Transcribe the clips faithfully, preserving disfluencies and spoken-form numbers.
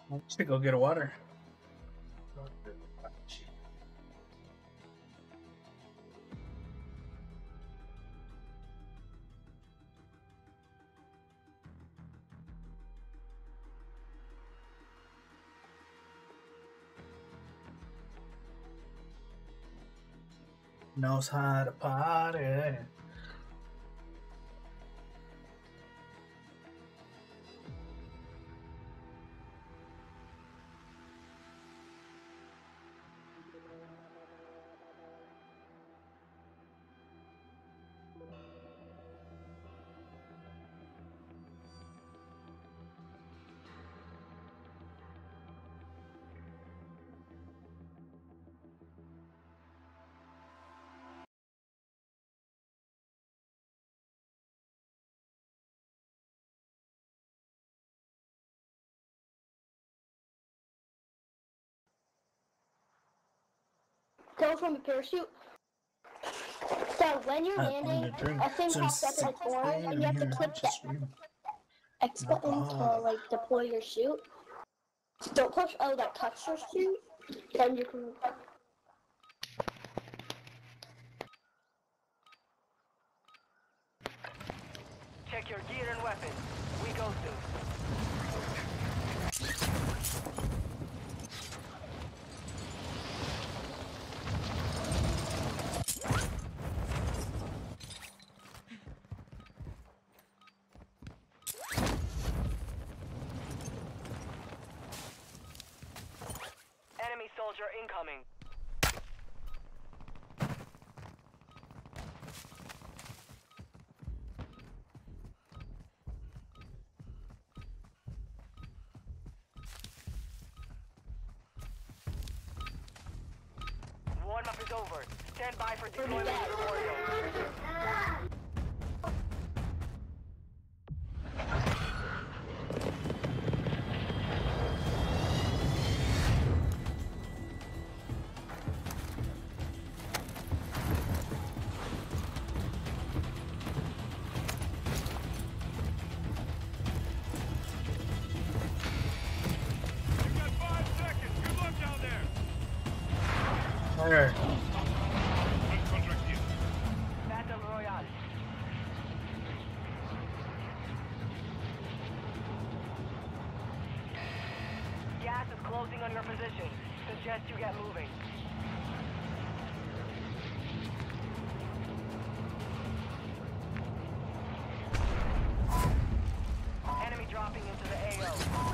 I'm just gonna go get a water. Knows how to party. Go from the parachute. So when you're Uh, landing, drink a thing pops up in the corner, and you have to click that X button to like deploy your chute. Don't push O that touch your chute, then you can. Check your gear and weapons. We go soon. Enemy soldier incoming. Warm-up is over. Stand by for deployment of the Wario. You've got five seconds. Good luck down there. There. One contract here. Battle Royale. Gas is closing on your position. Suggest you get moving. Enemy dropping into the A O.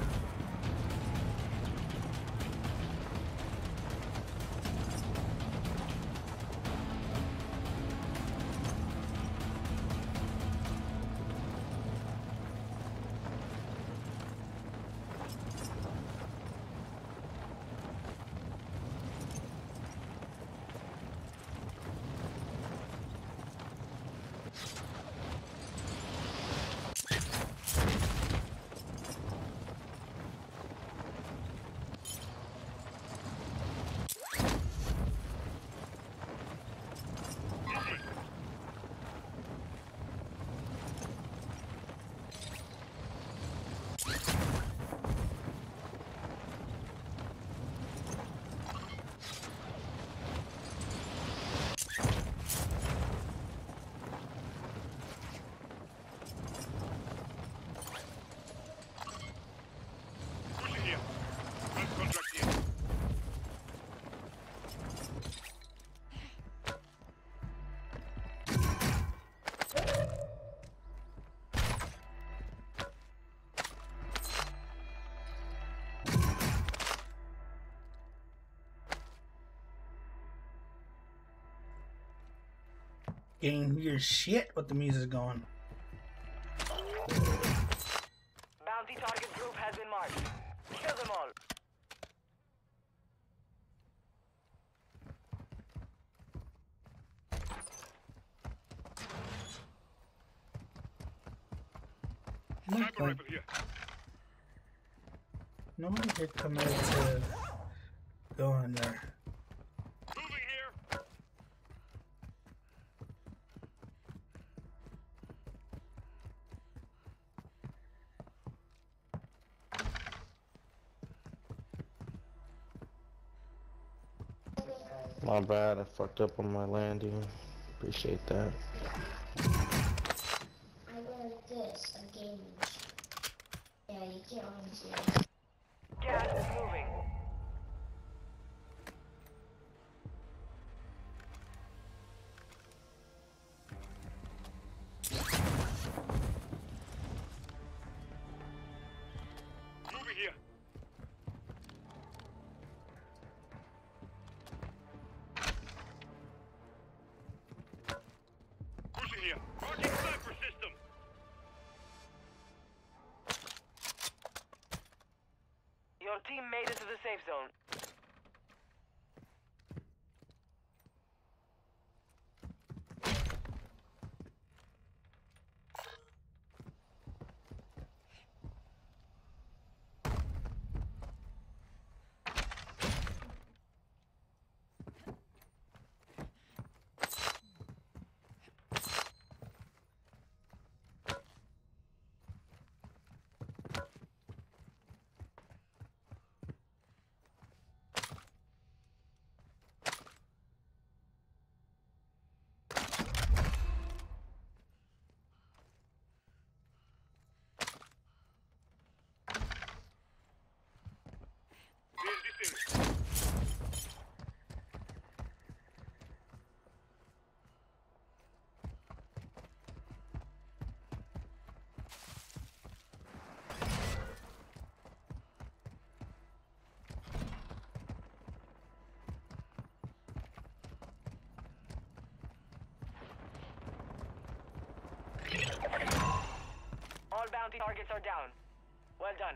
Pushing here. One contract here. Getting your shit with the music going. Bounty target group has been marked. Kill them all. Sniper Like, rifle here. nobody could commit to going there. Moving here. My bad, I fucked up on my landing. Appreciate that. I learned this on gaming. Yeah, you can't honestly. Gas is moving. Moving here. Pushing here. Marking sniper system. Your team made it to the safe zone. They're in this area. All bounty targets are down. Well done.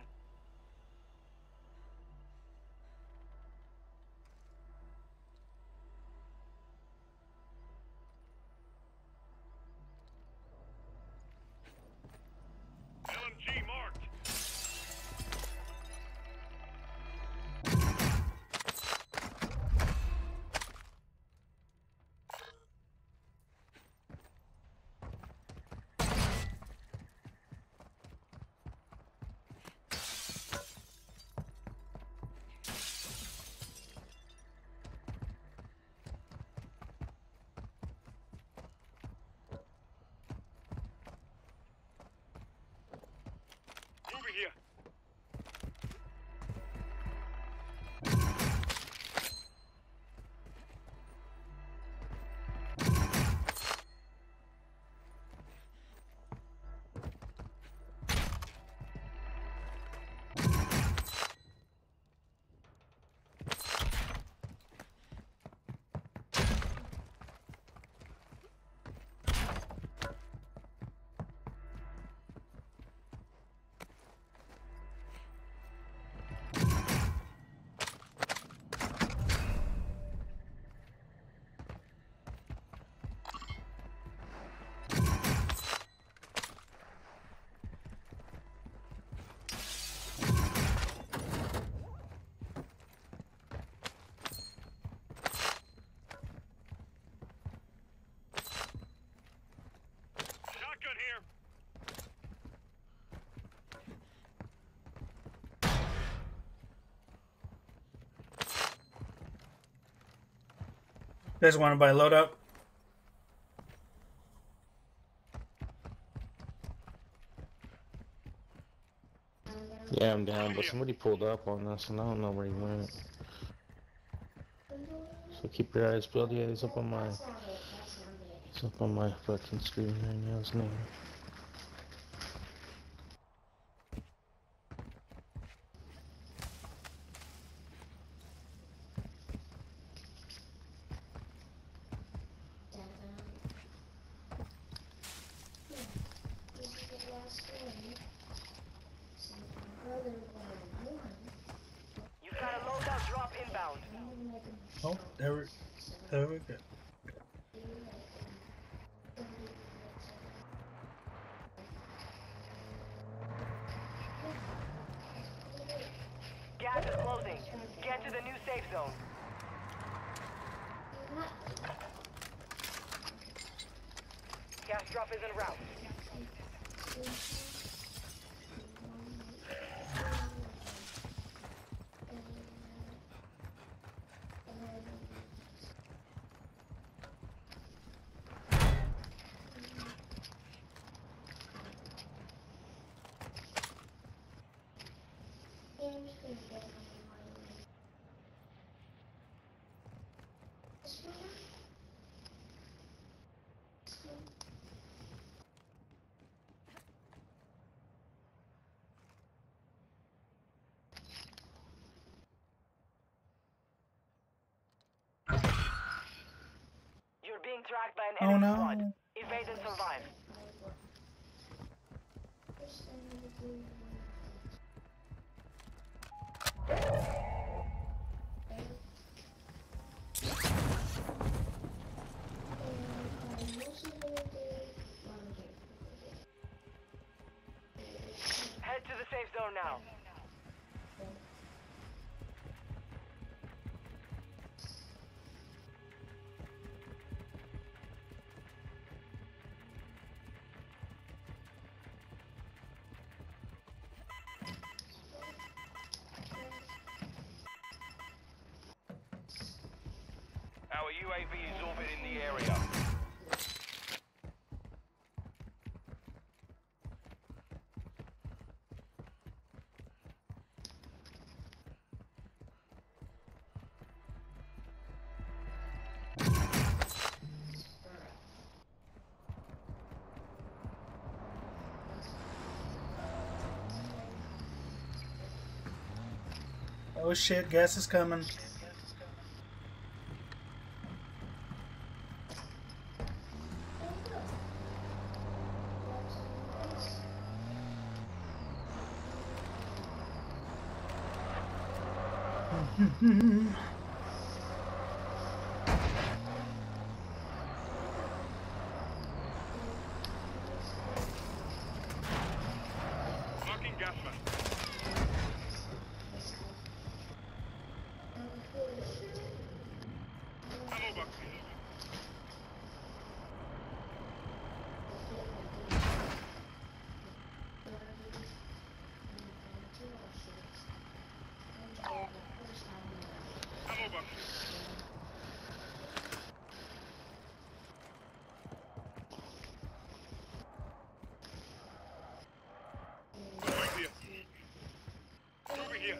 L M G marked. Moving here. Shotgun here. You guys want to buy loadout? Yeah, I'm down, but somebody pulled up on us and I don't know where he went. So keep your eyes peeled. Yeah, he's up on my, he's up on my fucking screen right now, his name. You've got a loadout drop inbound. Oh, there we, there we go. Gas is closing. Get to the new safe zone. Gas drop is en route. being tracked by an Oh enemy no. squad. Evade and survive. Head to the safe zone now. Our U A V is orbiting the area. Oh shit, gas is coming. Marking gas mask. Ammo box here. Ammo box here. Right here. Over here.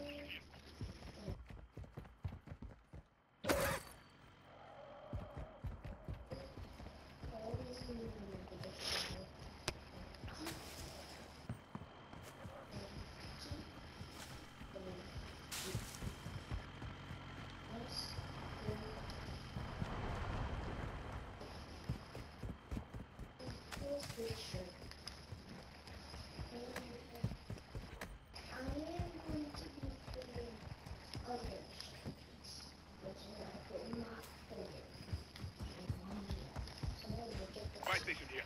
Buy station here.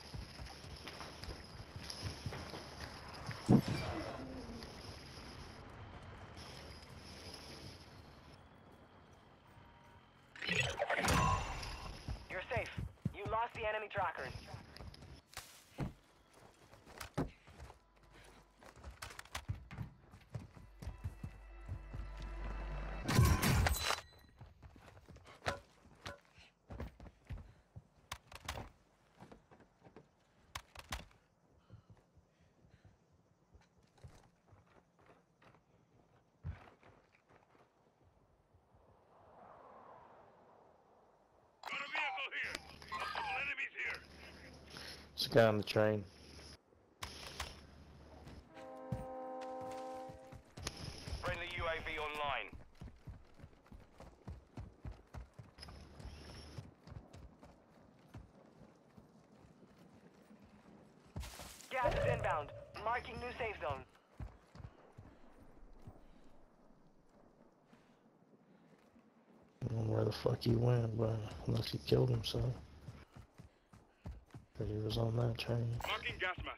You're safe. You lost the enemy trackers. Got a vehicle here. Multiple enemies here. There's a guy on the train. Friendly U A V online. Gas is inbound. Marking new safe zone. I don't know where the fuck he went, but unless he killed himself. But he was on that train. Marking gas mask.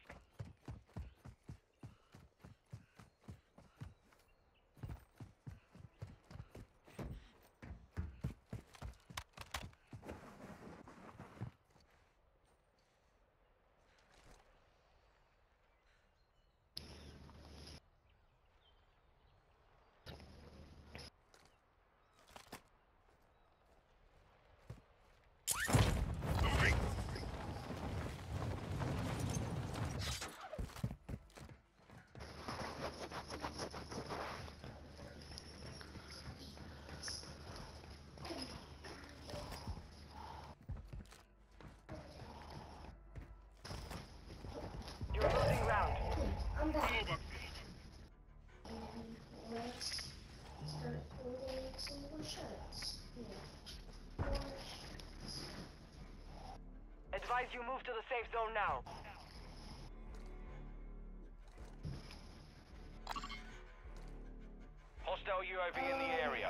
Moving. safe zone now. Hostile U A V in the area.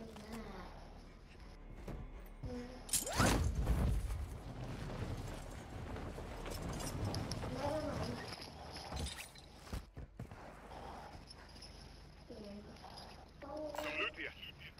Some loot here.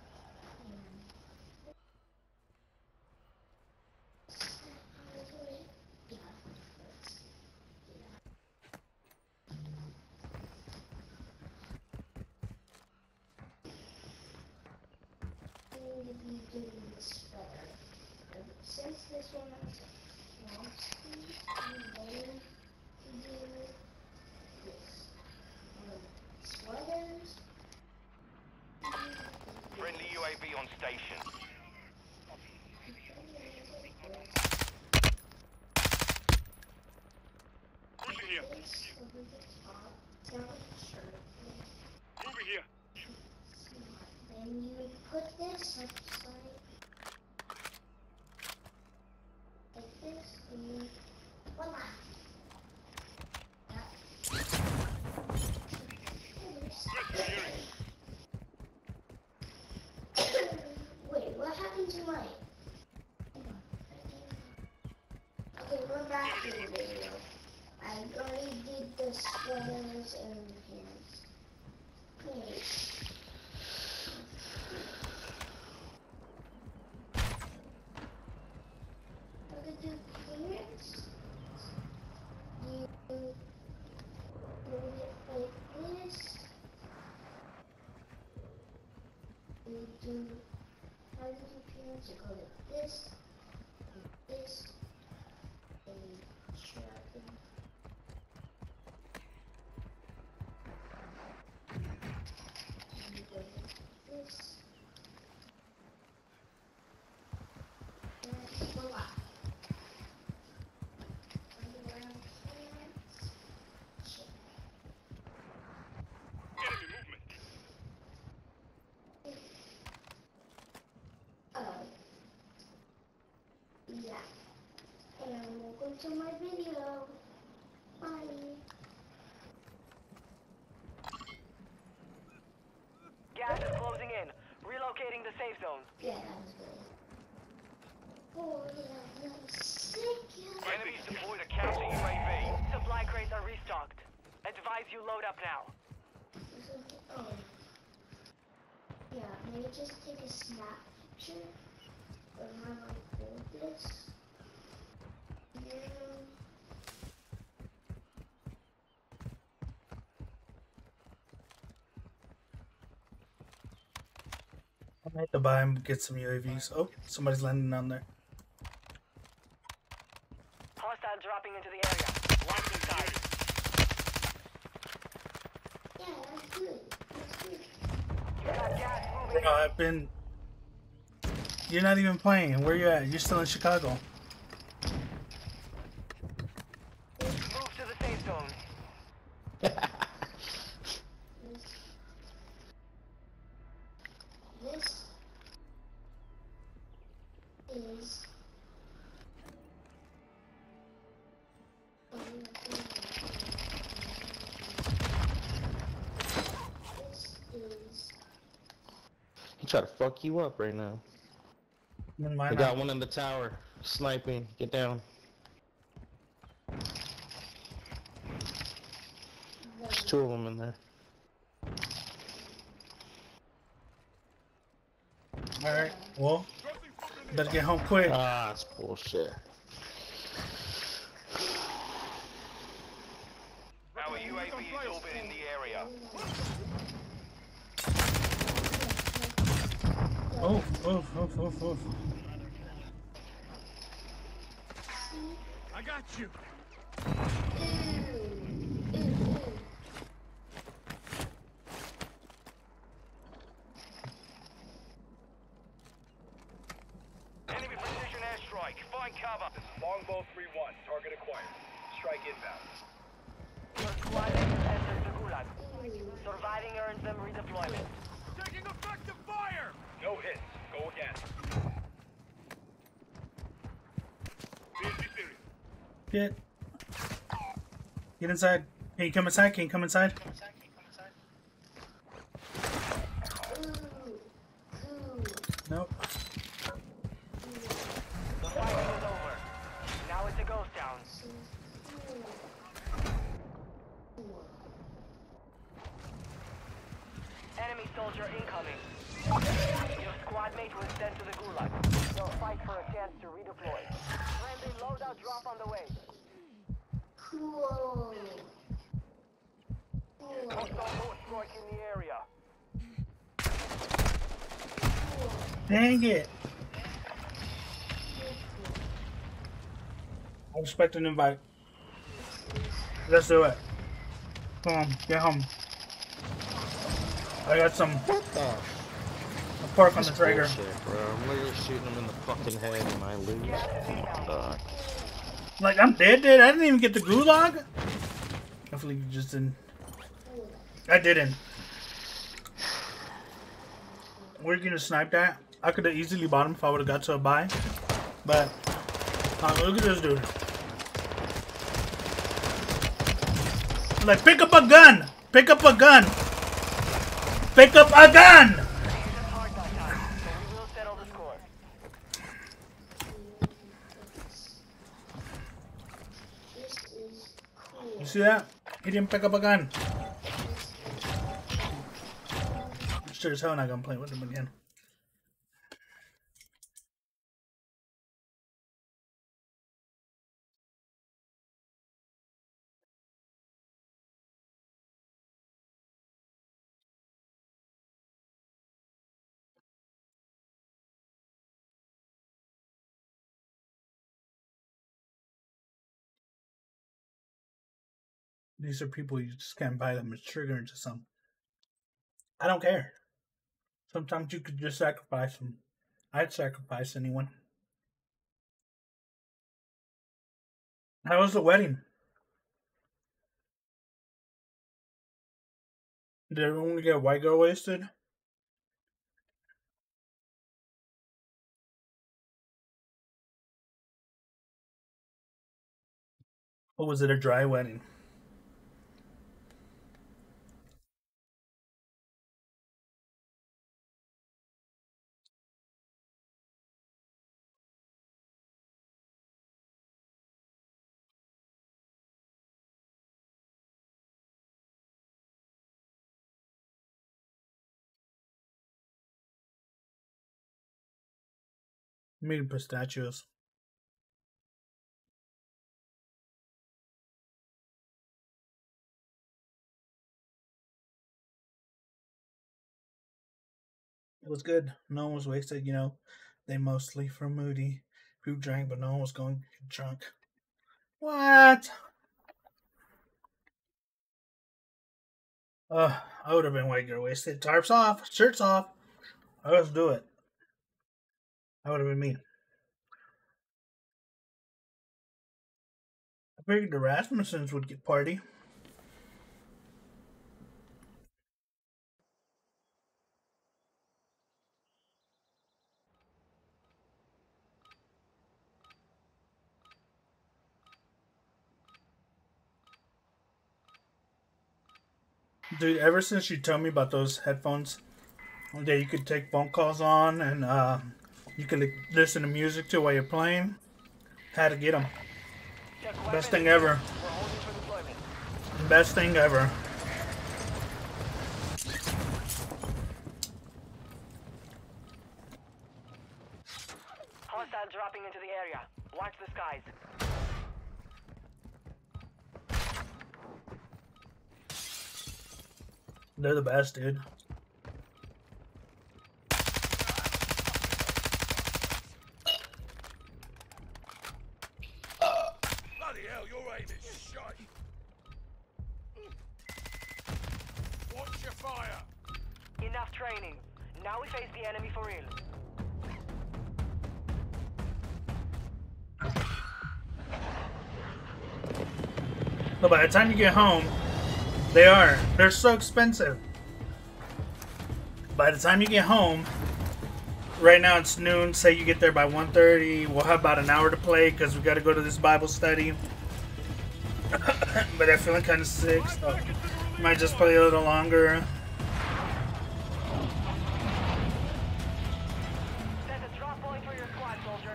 Since this one wants to, I'm going to do this. Um, sweaters. Friendly U A V on station. Pushing here. This over the top, down the shirt. Moving here. Then you would put this upside like this, and you voila. Wait, what happened to my? Okay, we're back to the video. I already did the sweaters and pants. Wait. I'm gonna do pants. You move it like this. You do how do you do pants? You go like this, like this, and strap them. You go like this. And voila. Underground pants. Check. Enemy movement. Oh. Yeah. And welcome to my video. Bye. Gas is closing in. Relocating the safe zone. Yeah, that was good. Oh, yeah, that was sick. Yeah. Enemies deployed a counter U A V. Supply crates are restocked. Advise you load up now. This is- Oh. Yeah, maybe just take a snap picture of how I hold this. Yeah. I might have to buy and get some U A Vs. Oh, somebody's landing down there. Hostile dropping into the area. Locked inside. Yeah, that's good. That's good. You got gas moving. Bro, I've been. You're not even playing. Where you at? You're still in Chicago. Move to the safe zone. This is this is He try to fuck you up right now. In my We got one in the tower, sniping. Get down. There's two of them in there. All right. Well, better get home quick. Ah, it's bullshit. Our U A V is orbiting the area. Oh, oh, oh, oh, oh. I got you. Enemy precision airstrike. Find cover. Longbow three one, target acquired. Strike inbound. Your squad has entered the Gulag. Surviving earns them redeployment. Taking effective fire. No hits. Go again. Clear this area. Get. Get inside. Can you come inside? Can you come inside? Nope. The fighting is over. Now it's a ghost town. Enemy soldier incoming. Your squad mate was sent to the gulag. They'll fight for a chance to redeploy. Friendly loadout drop on the way. Cool. Hostile boat strike in the area. Dang it. I expect an invite. Let's do it. Come on, get home. I got some What the? pork on the trigger. Bullshit, bro. I'm literally shooting him in the fucking head and I lose. Oh my god. Like, I'm dead, dead. I didn't even get the gulag. Hopefully you just didn't. I didn't. Where are you gonna snipe that? I could have easily bought him if I would have got to a buy. But, uh, look at this dude. Like, pick up a gun! Pick up a gun! Pick up a gun! It's hard that time, so we will settle the score. This is cool. You see that? He didn't pick up a gun. Sure as hell not gonna play with him again. These are people you just can't buy them as trigger into some. I don't care. Sometimes you could just sacrifice them. I'd sacrifice anyone. How was the wedding? Did everyone get white girl wasted? Or was it a dry wedding? Made pistachios. It was good. No one was wasted, you know. They mostly from Moody. Who drank, but no one was going to get drunk. What? Uh, I would have been white girl wasted. Tarps off, shirts off. Let's do it. That would have been me. I figured the Rasmussens would get party. Dude, ever since you told me about those headphones that you could take phone calls on and uh, you could like, listen to music to while you're playing, had to get them. Best thing ever. We're holding for deployment. Best thing ever. Hostile dropping into the area. Watch the skies. They're the best, dude. Bloody hell, your aim is shite. Watch your fire. Enough training. Now we face the enemy for real. But by the time you get home, they are. They're so expensive. By the time you get home, right now it's noon. Say you get there by one thirty. We'll have about an hour to play because we got to go to this Bible study. But I'm feeling kind of sick, so might just play a little longer. Set a drop point for your squad, soldier.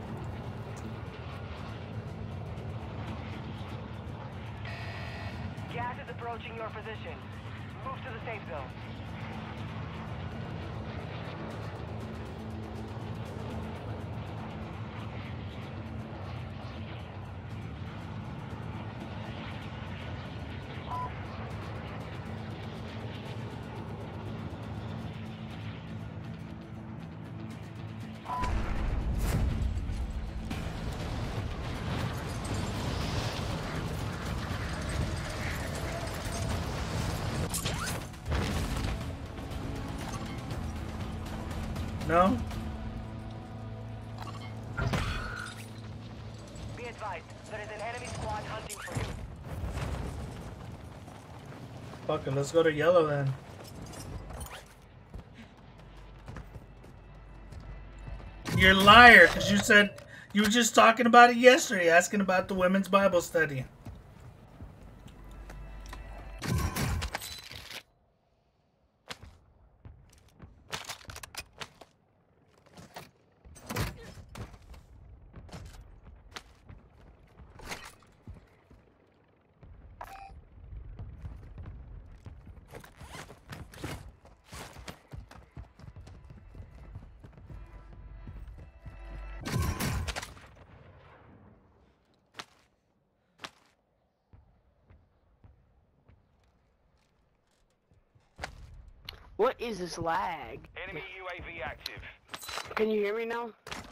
Gas is approaching your position. Move to the safe zone. No? Be advised, there is an enemy squad hunting for you. Fuck it, let's go to yellow then. You're a liar, because you said you were just talking about it yesterday, asking about the women's Bible study. What is this lag? Enemy U A V active. Can you hear me now?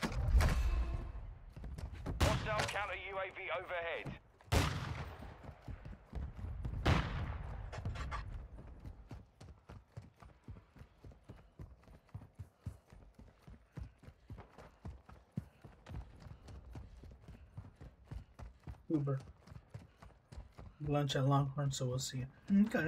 Hostile counter U A V overhead. Uber. Lunch at Longhorn, so we'll see you. Okay.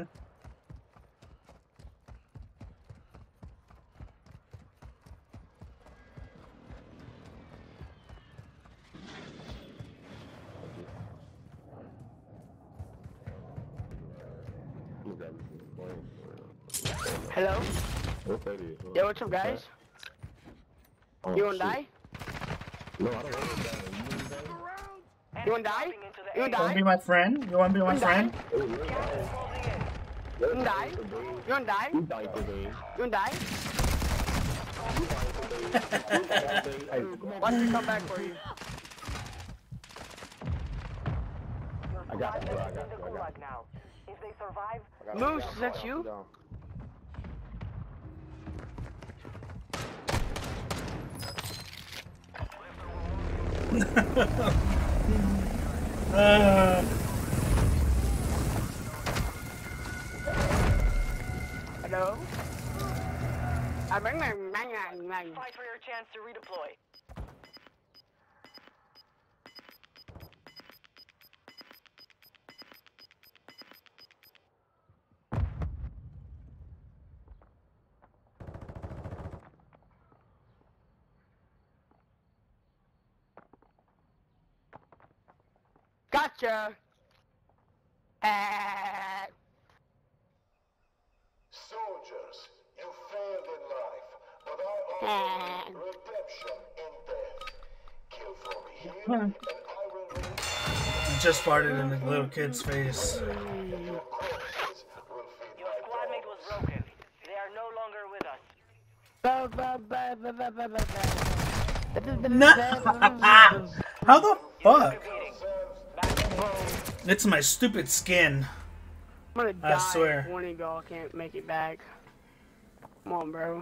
Hello? Yo, what's up, guys? Oh, You wanna shit. die? No, I don't want to die. You wanna die? You wanna You wanna die? be my friend? You wanna be my You friend? wanna You wanna die? You wanna die? You die today. You wanna die? Hey, Watch me come back for you. I got you, bro. I In got the you. I got gulag now. If they survive, you. Moose, is that you? uh, Hello? I bring my man, man. fight for your chance to redeploy. Gotcha. Uh, Soldiers, you failed in life, but I offer you redemption in death. Kill for me here, and I will release just farted in the little kid's face. your corpses will feed Your my squad mate was dogs. broken. They are no longer with us. ba, ba, ba, ba, ba, ba, ba, ba. No. How the fuck? Beating. It's my stupid skin. I'm gonna I die swear. if one of y'all can't make it back. Come on, bro.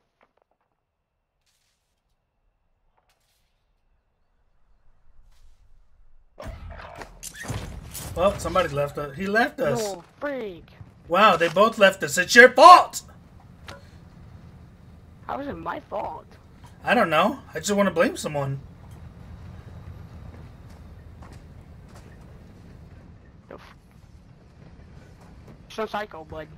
Well, somebody left us. He left us. Oh, freak. Wow, they both left us. It's your fault. How is it my fault? I don't know. I just want to blame someone. So psycho, bud.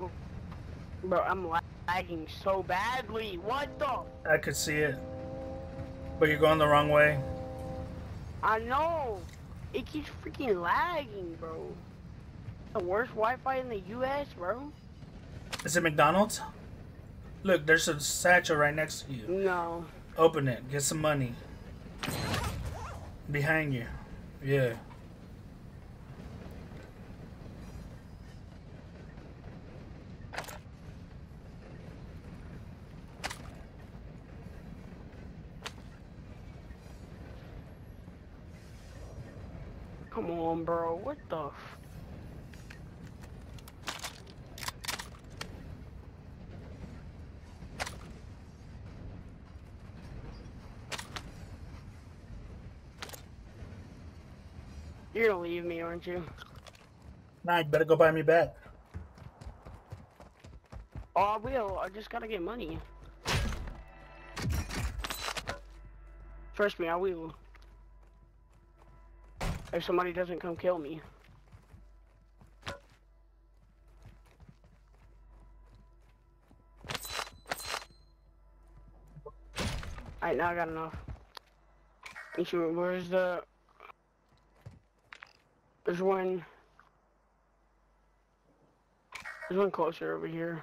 Bro, I'm lagging so badly. What the? I could see it. But you're going the wrong way. I know. It keeps freaking lagging, bro. The worst Wi-Fi in the U S, bro. Is it McDonald's? Look, there's a satchel right next to you. No. Open it. Get some money. Behind you. Yeah. Come on, bro. What the f... You're gonna leave me, aren't you? Nah, you better go buy me back. Oh, I will. I just gotta get money. Trust me, I will. If somebody doesn't come kill me. Alright, now I got enough. You see, where's the... There's one... There's one closer over here.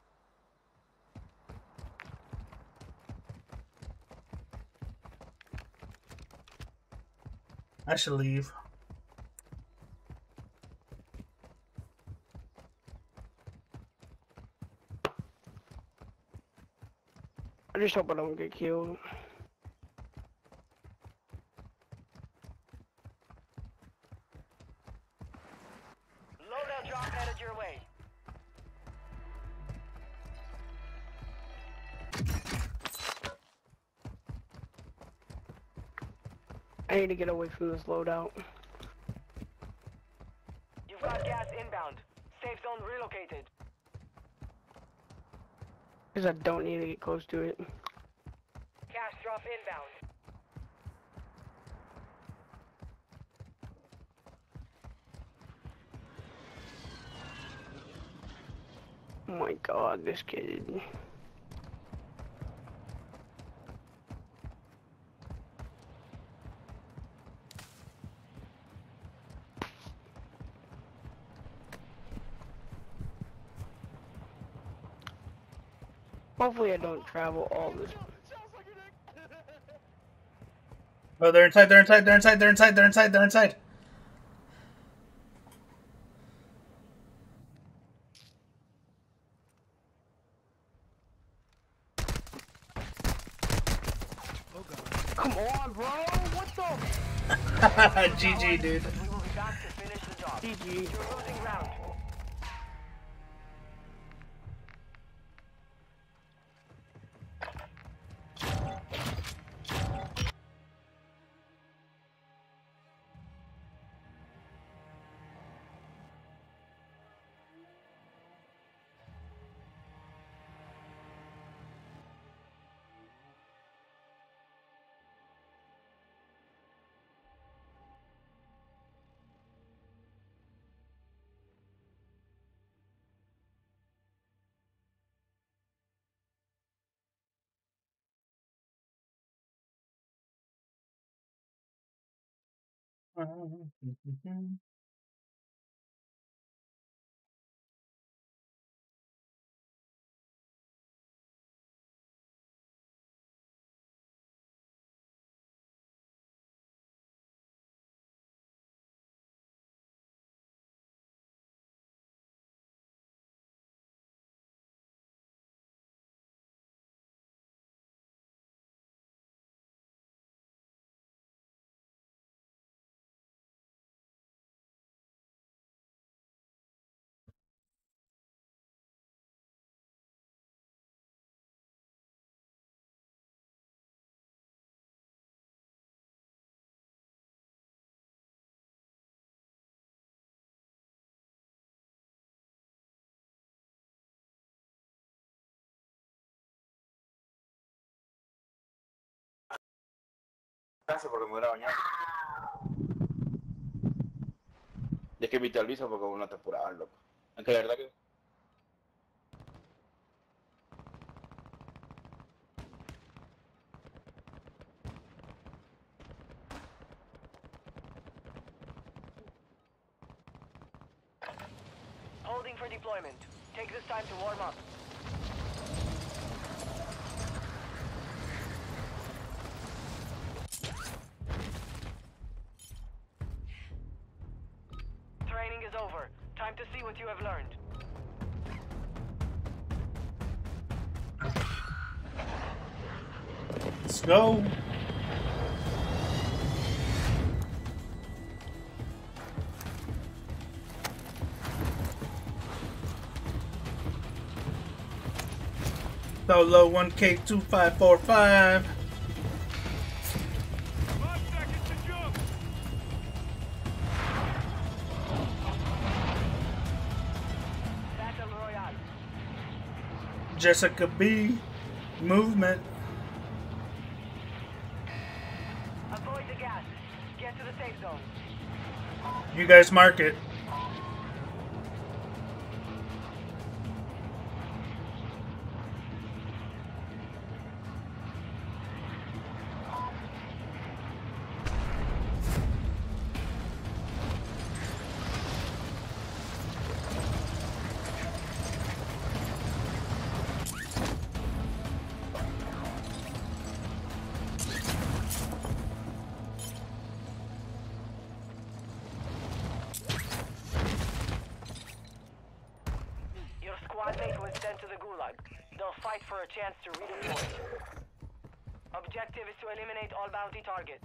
I should leave. I just hope I don't get killed. Loadout drop headed your way. I need to get away from this loadout. You've got gas inbound. Safe zone relocated. Because I don't need to get close to it. Cash drop inbound. Oh my god, this kid. Hopefully I don't travel all this. Oh, they're inside, they're inside, they're inside, they're inside, they're inside, they're inside. Come on, bro! What the? G G, dude. We will be back to finish the job. G G. You're losing round. Porque me hubiera bañado. Y es que viste al Luisa porque hubo una temporada, loco. Es que la verdad que Reloading for deployment. Take this time to warm up. Training is over. Time to see what you have learned. Let's go. Solo one K two five four five. Five seconds to jump. Battle Royale. Jessica B. Movement. Avoid the gas. Get to the safe zone. You guys mark it. Your squad mate was sent to the Gulag. They'll fight for a chance to redeploy. Objective is to eliminate all bounty targets.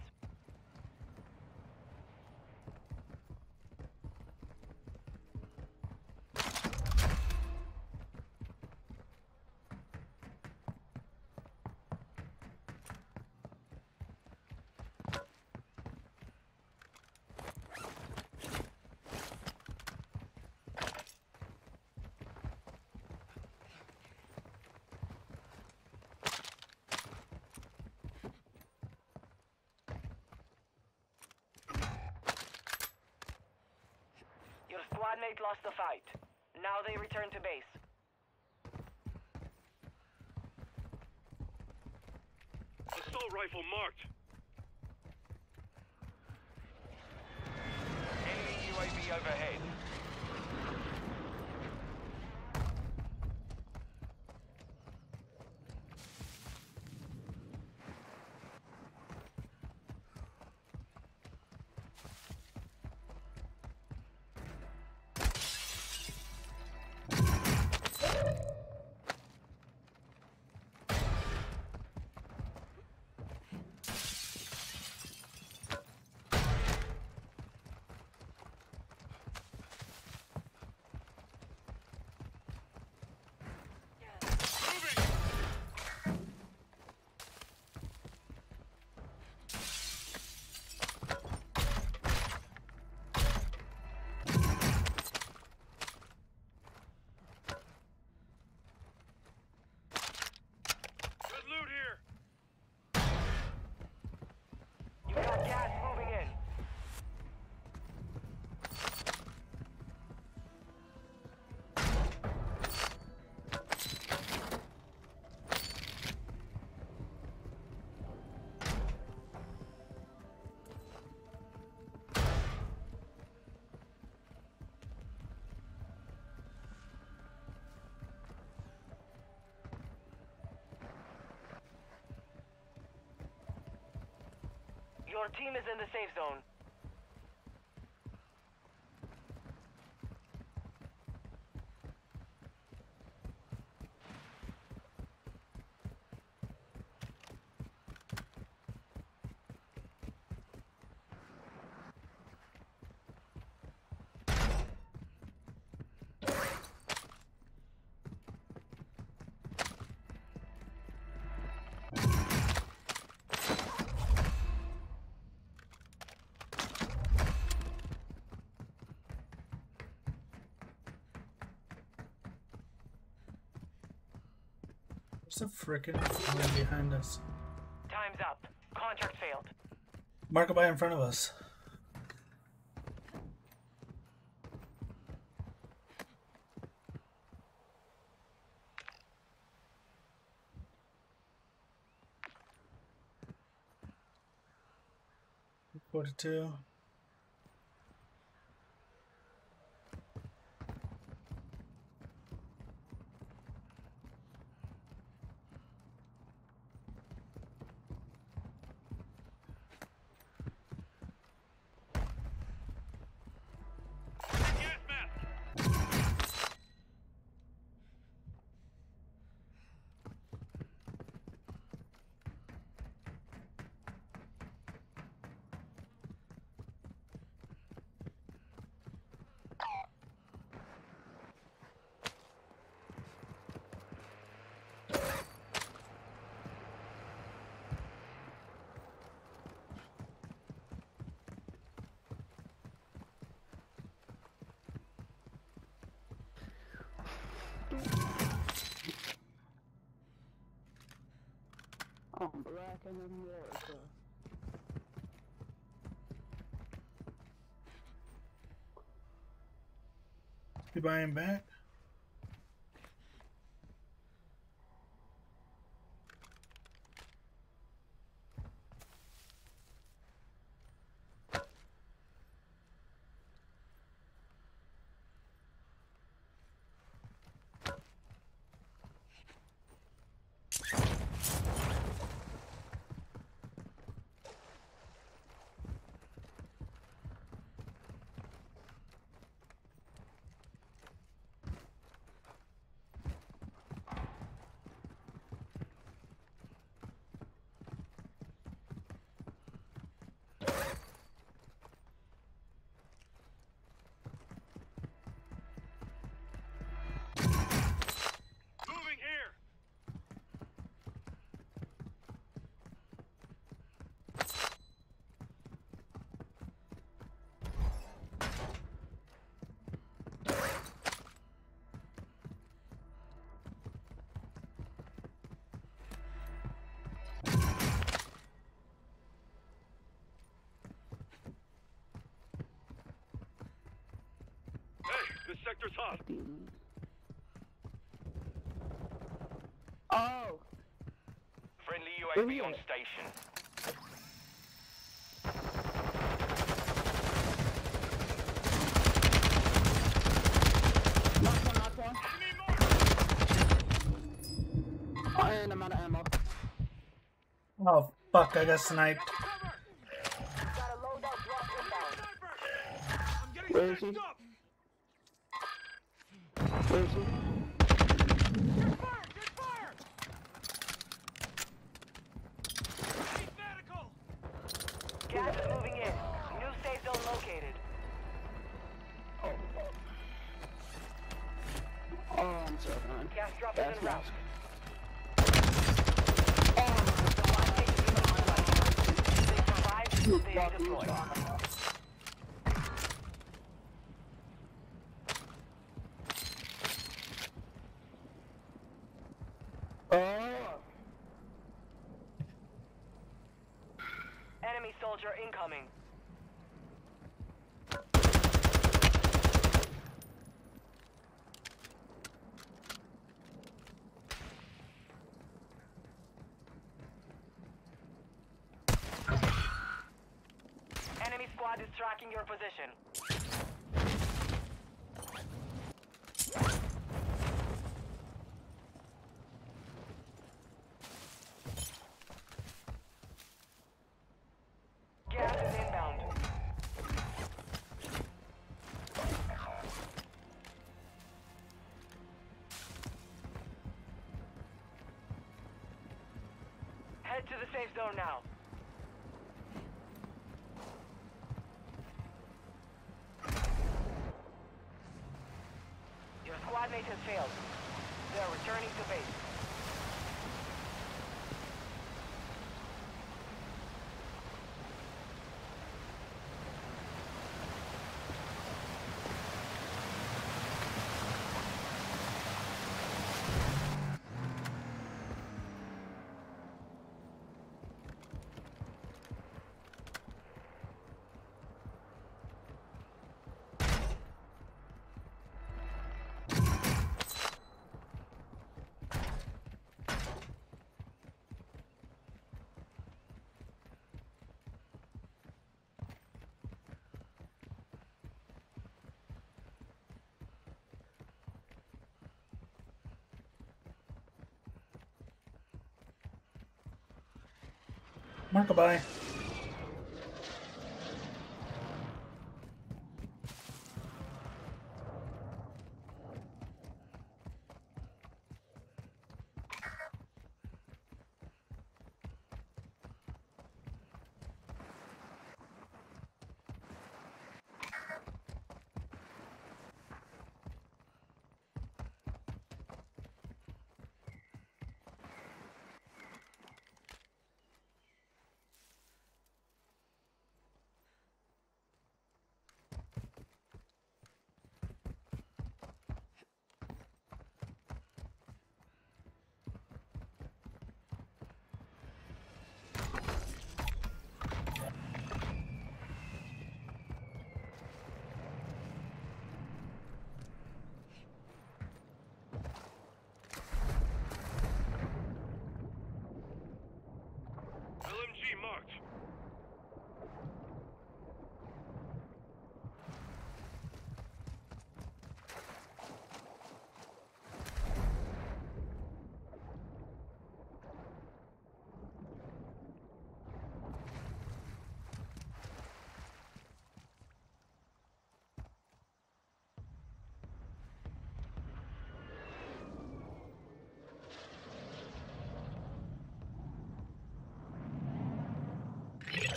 Your squad mate lost the fight. Now they return to base. Assault rifle marked. Enemy U A V overhead. Good loot here. You got gas moving in. Your team is in the safe zone. There's a frickin' one behind us. Time's up. Contract failed. Mark it by in front of us. Forty-two. I'm black in America. You buying back? Moving here. Hey, this sector's hot. Oh, Friendly U Where A V we on at? station. knock one, knock one. Oh, and I'm out of ammo. Oh fuck! I got sniped. Got a loadout drop inbound. I'm getting Where is stitched he? up. Where is he? Get fire! Get fire! Need medical! Gas is moving in. New safe zone located. Oh, oh. Oh, I'm so done. Gas drop is That's en route. nice. They survived, You they fucking deployed. trauma. Oh. Enemy soldier incoming. Enemy squad is tracking your position. Gas is inbound. Head to the safe zone now. Your squad mate has failed. They are returning to base. Mark, bye.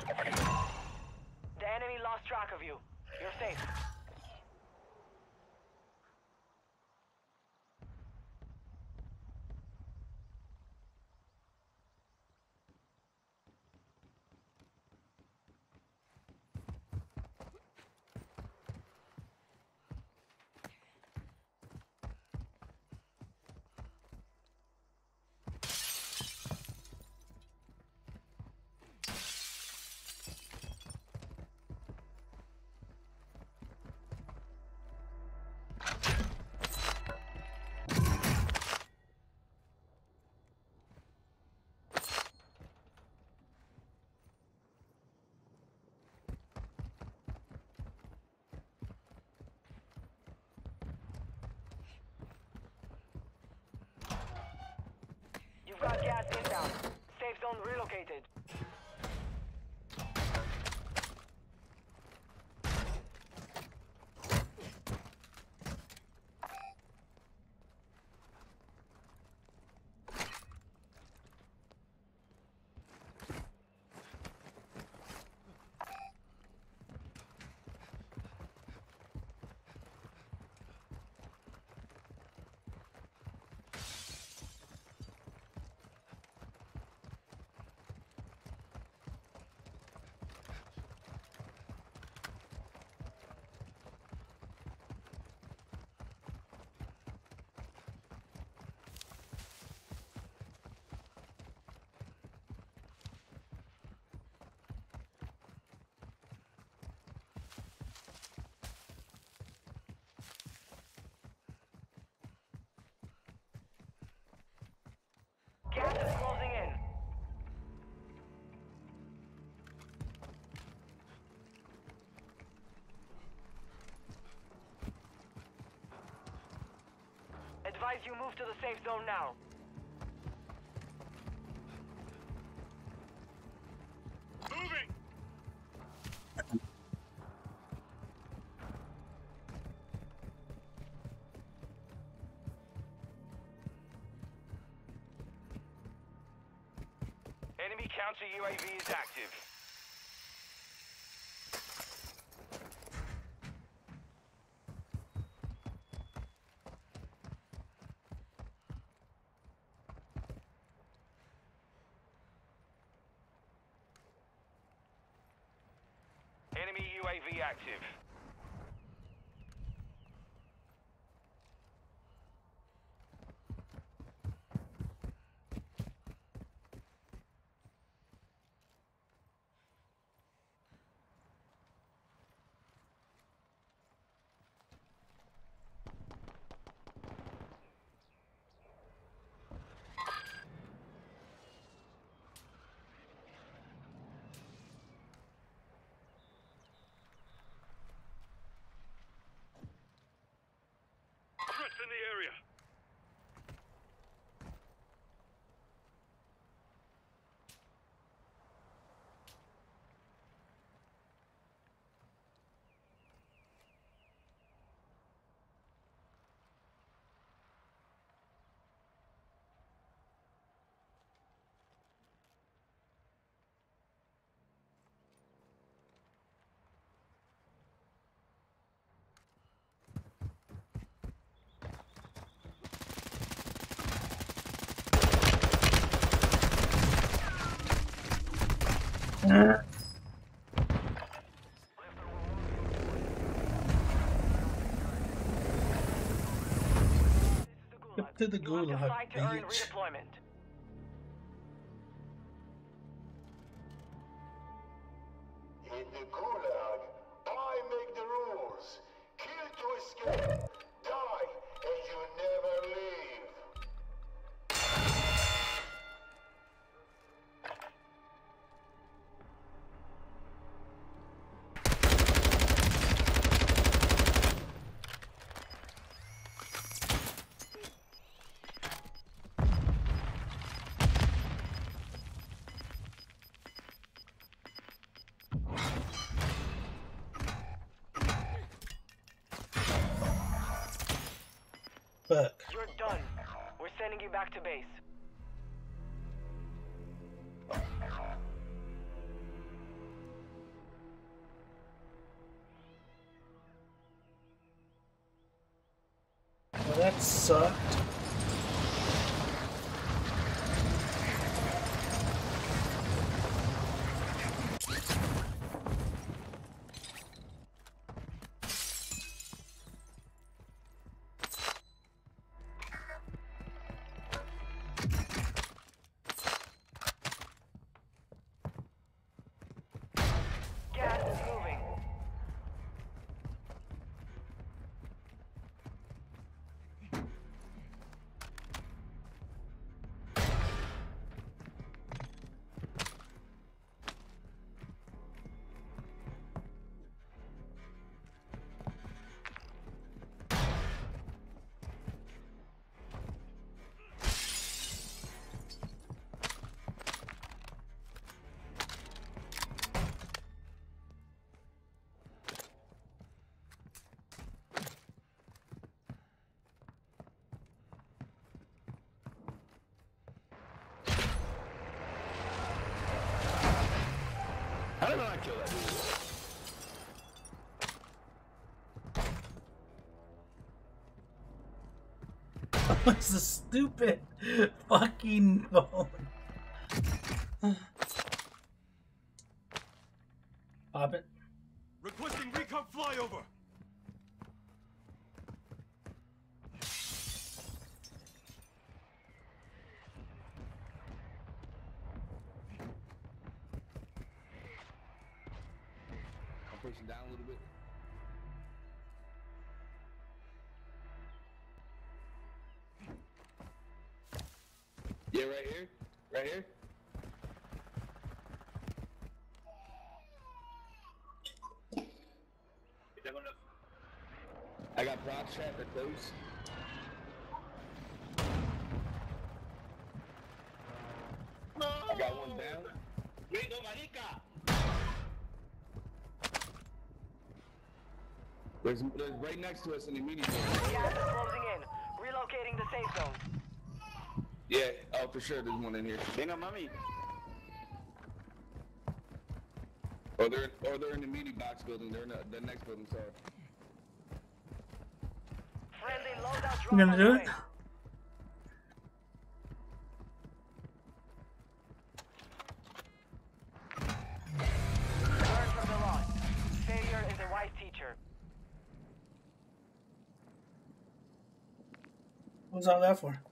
The enemy lost track of you. You're safe. You've got gas inbound. Safe zone relocated. Gas is closing in. Advise you move to the safe zone now. Moving! Enemy counter U A V is active. Enemy U A V active. Threats in the area. Up to the You have to gulag, fight to earn bitch. redeployment. In the gulag, I make the rules. Kill to escape. Die, and you never leave. Fuck. You're done. We're sending you back to base. That sucked. Gas is moving. How did I kill that dude? What's the stupid fucking phone? Pop it. Requesting recon flyover. I'm pushing down a little bit. Yeah, right here. Right here. I got props trapped at close. I got one down. There's, there's right next to us in the meeting room. Gas is closing in. Relocating the safe zone. Yeah, oh for sure there's one in here. Venga, mami. Or they're or they're in the meeting box building. They're in the, the next building. Sorry. Friendly loadout drop You gonna on do the it? way. Learn from the loss. Failure is a wise teacher. What's all that for?